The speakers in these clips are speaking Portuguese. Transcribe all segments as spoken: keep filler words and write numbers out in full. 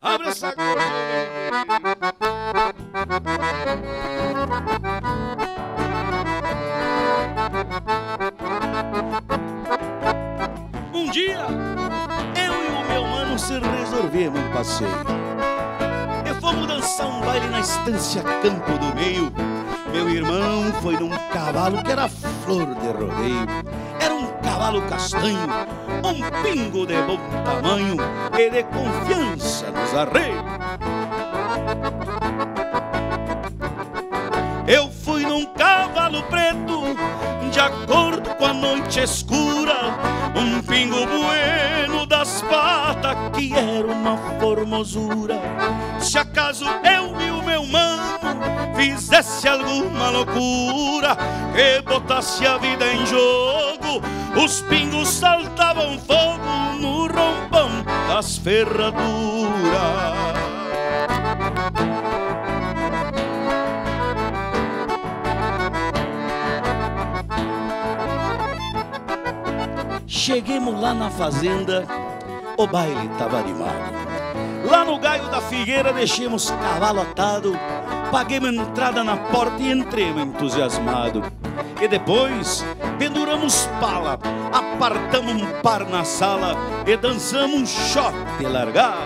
Abre essa gorda. Um dia, eu e o meu mano se resolvemos um passeio. E fomos dançar um baile na estância Campo do Meio. Meu irmão foi num cavalo que era flor de rodeio. Era um cavalo castanho, um pingo de bom tamanho e de confiança nos arreios. Eu fui num cavalo preto, de acordo com a noite escura, um pingo bueno das patas que era uma formosura. Se acaso eu e o meu mano fizesse alguma loucura que botasse a vida em jogo, os pingos saltavam fogo no rompão das ferraduras. Cheguemos lá na fazenda, o baile tava animado. Lá no gaio da figueira deixemos cavalo atado, paguemos entrada na porta e entremos entusiasmado. E depois penduramos pala, apartamos um par na sala e dançamos um shot de largado.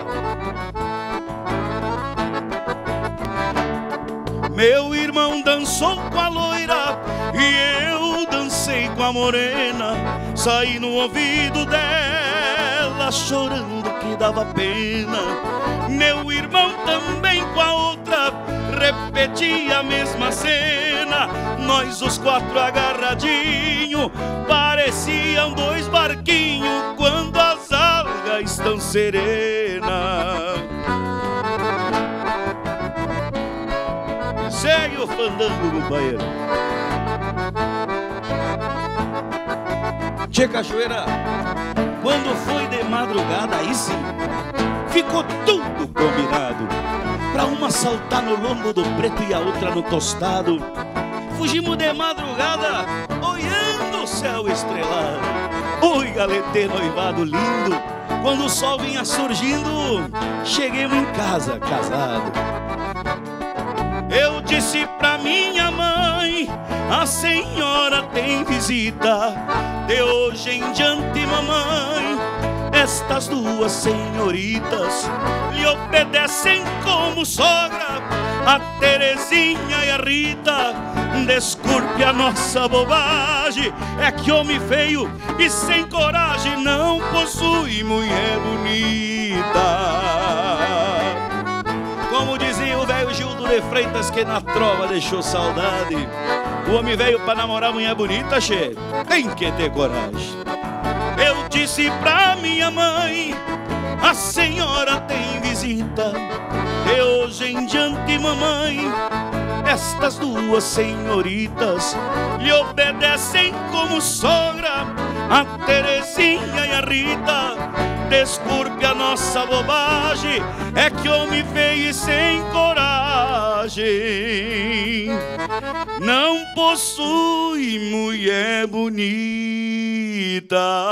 Meu irmão dançou com a loira e eu dancei com a morena. Saí no ouvido dela chorando que dava pena. Meu irmão também com a outra repetia a mesma cena. Nós os quatro agarradinhos pareciam dois barquinhos quando as algas estão serenas. Segue o fandango, companheiro. Tchê Cachoeira, quando foi de madrugada, aí sim, ficou tudo combinado. Pra uma saltar no lombo do preto e a outra no tostado. Fugimos de madrugada, olhando o céu estrelado. Oi, galetê noivado lindo, quando o sol vinha surgindo, cheguemos em casa casado. Eu disse pra minha mãe, a senhora tem visita. De hoje em diante, mamãe, estas duas senhoritas lhe obedecem como sogra, a Terezinha e a Rita. Desculpe a nossa bobagem, é que homem feio e sem coragem não possui mulher bonita. Como dizia o velho Gildo de Freitas, que na trova deixou saudade, o homem veio pra namorar mulher bonita, che, tem que ter coragem. Eu disse pra minha mãe, a senhora tem visita. De hoje em diante, mamãe, estas duas senhoritas lhe obedecem como sogra, a Terezinha e a Rita. Desculpe a nossa bobagem, é que homem feio e sem coragem não possui mulher bonita.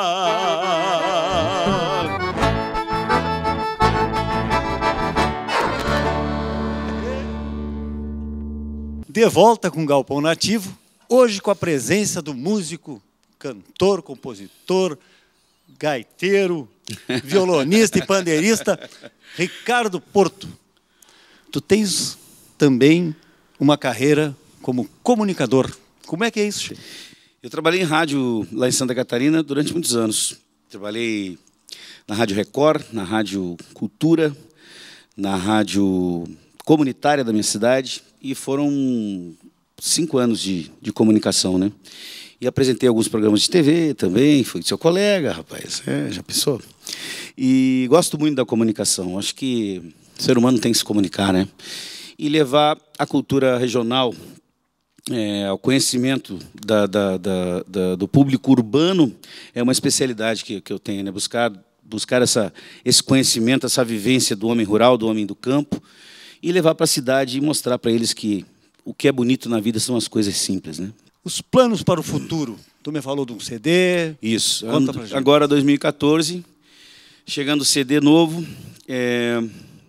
De volta com o Galpão Nativo, hoje com a presença do músico, cantor, compositor, gaiteiro, violonista e pandeirista, Ricardo Porto. Tu tens também uma carreira como comunicador. Como é que é isso, Che? Eu trabalhei em rádio lá em Santa Catarina durante muitos anos. Trabalhei na Rádio Record, na Rádio Cultura, na Rádio Comunitária da minha cidade, e foram cinco anos de, de comunicação, né? E apresentei alguns programas de T V também, fui seu colega, rapaz, é, já pensou? E gosto muito da comunicação, acho que o ser humano tem que se comunicar, né? E levar a cultura regional é, ao conhecimento da, da, da, da, do público urbano é uma especialidade que, que eu tenho, né? Buscar, buscar essa, esse conhecimento, essa vivência do homem rural, do homem do campo, e levar para a cidade e mostrar para eles que o que é bonito na vida são as coisas simples, né? Os planos para o futuro. Tu me falou de um C D. Isso. Conta pra gente. Agora, dois mil e quatorze, chegando C D novo. É,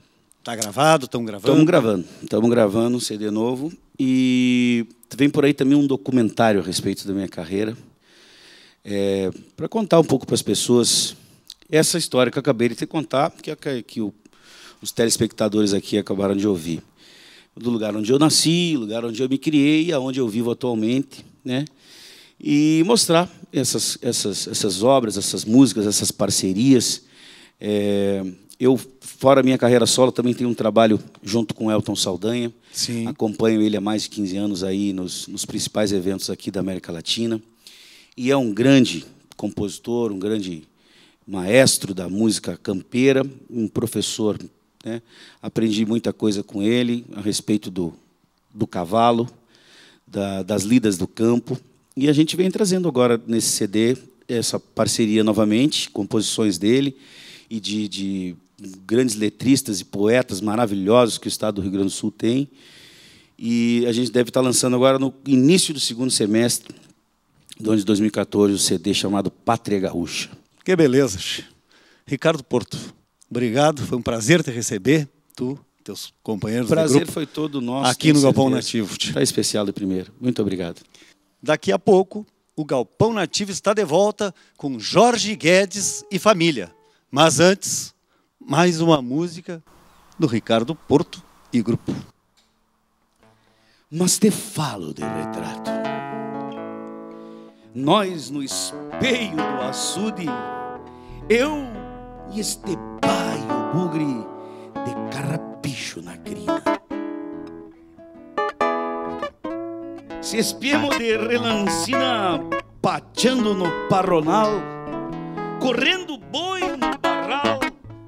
Tá gravado? Estão gravando? Estamos gravando. Estamos gravando um C D novo. E vem por aí também um documentário a respeito da minha carreira, é, para contar um pouco para as pessoas essa história que eu acabei de te contar, que, que o, os telespectadores aqui acabaram de ouvir. Do lugar onde eu nasci, lugar onde eu me criei, aonde eu vivo atualmente, né? E mostrar essas, essas, essas obras, essas músicas, essas parcerias. É, eu, fora a minha carreira solo, também tenho um trabalho junto com o Elton Saldanha. Sim. Acompanho ele há mais de quinze anos aí nos, nos principais eventos aqui da América Latina. E é um grande compositor, um grande maestro da música campeira, um professor, né? Aprendi muita coisa com ele a respeito do, do cavalo, da, das lidas do campo. E a gente vem trazendo agora nesse C D essa parceria novamente, composições dele e de, de grandes letristas e poetas maravilhosos que o estado do Rio Grande do Sul tem. E a gente deve estar lançando agora no início do segundo semestre do ano de dois mil e quatorze o C D chamado Pátria Gaúcha. Que beleza. Ricardo Porto, obrigado, foi um prazer te receber, tu, teus companheiros do grupo. O prazer grupo, foi todo nosso. Aqui no Galpão Nativo. Está especial de primeiro. Muito obrigado. Daqui a pouco, o Galpão Nativo está de volta com Jorge Guedes e família. Mas antes, mais uma música do Ricardo Porto e grupo. Mas te falo de retrato. Nós no espelho do açude, eu e este baio bugre de carrapicho na crina. Se espiemos de relancina, pateando no parronal, correndo boi no barral,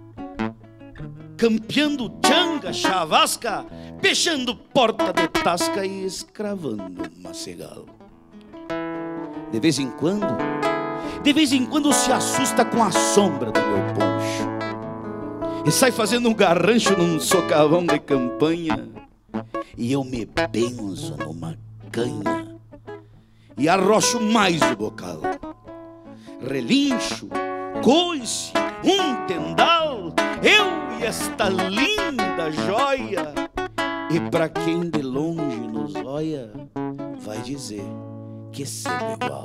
campeando changa, chavasca, fechando porta de tasca e escravando macegal. De vez em quando, de vez em quando se assusta com a sombra do meu poncho e sai fazendo um garrancho num socavão de campanha, e eu me benzo numa canha e arrocho mais o bocal. Relincho, coice, um tendal, eu e esta linda joia, e pra quem de longe nos olha, vai dizer que sendo igual.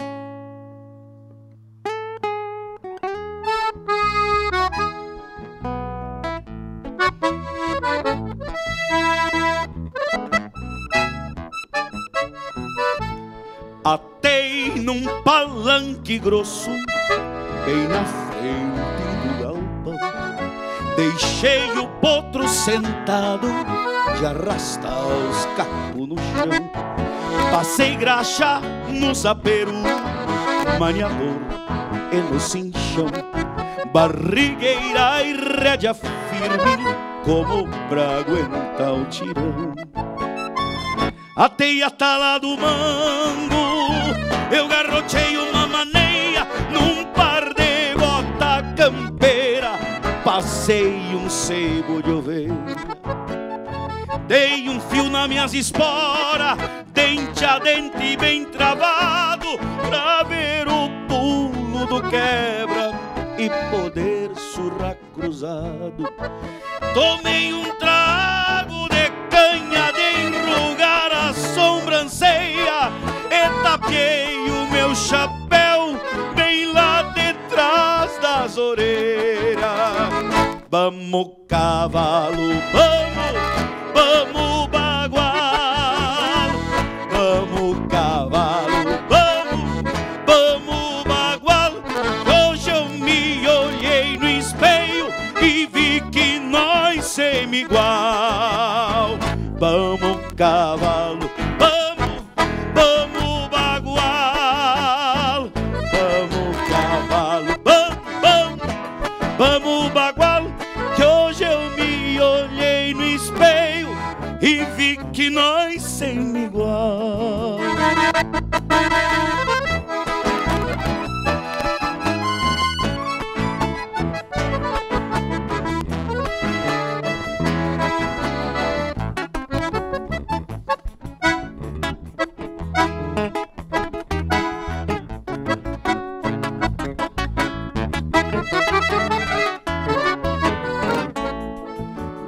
Atei num palanque grosso, bem na frente do galpão. Deixei o potro sentado, de arrastar os capos no chão. Passei graxa no zapeiro, maniador e no cinchão. Barrigueira e rédea firme, como pra aguentar o tirão. Atei a tala do mango, eu garrochei uma maneia num par de bota campeira. Passei um sebo de ovelha, dei um fio nas minhas esporas, dente a dente bem travado, pra ver o pulo do quebra e poder surrar cruzado. Tomei um trago de canha de enrugar a sobrancelha e tapiei o meu chapéu bem lá detrás das orelhas. Vamos, cavalo, vamos, vamos bagual. Vamos, cavalo, vamos, vamos bagual. Hoje eu me olhei no espelho e vi que nós somos igual. Vamos, cavalo, vamos, vamos bagual. Vamos, cavalo, vamos, vamos, vamos bagual. Que hoje eu me olhei no espelho e vi que nós somos igual.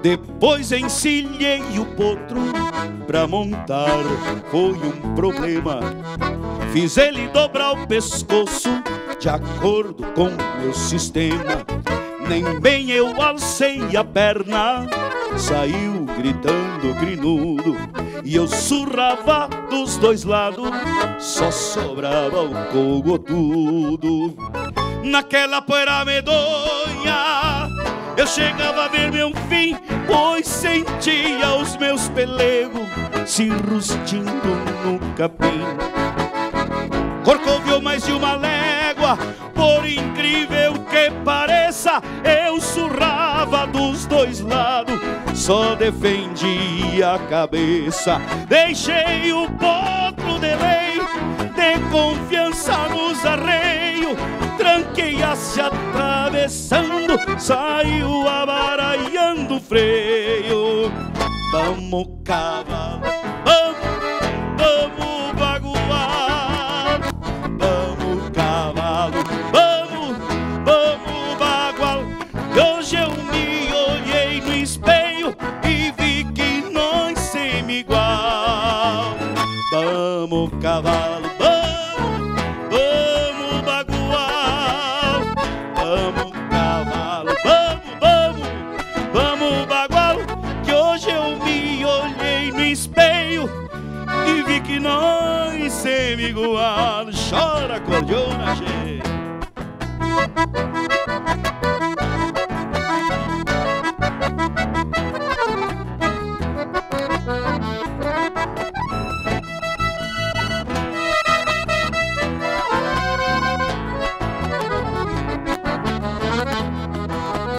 Depois encilhei o potro pra montar, foi um problema. Fiz ele dobrar o pescoço de acordo com meu sistema. Nem bem eu alcei a perna, saiu gritando grinudo. E eu surrava dos dois lados, só sobrava o cogotudo. Naquela poeira medonha eu chegava a ver meu fim, pois sentia os meus pelegos se rustindo no capim. Corcoviou mais de uma légua, por incrível que pareça, eu surrava dos dois lados, só defendia a cabeça. Deixei o potro de lei, de confiança nos arreios, tranquei-a se atravessando, saiu abaraiando o freio. Vamos, cavalo, vamos, vamos bagual. Vamos, cavalo, vamos, vamos bagual. Hoje eu me olhei no espelho e vi que nós somos igual. Vamos, cavalo, vamos, vamos bagual. Vamos, cavalo, vamos, vamos, vamos bagual. Que hoje eu me olhei no espelho e vi que nós somos igual. Chora, cordiona, gente.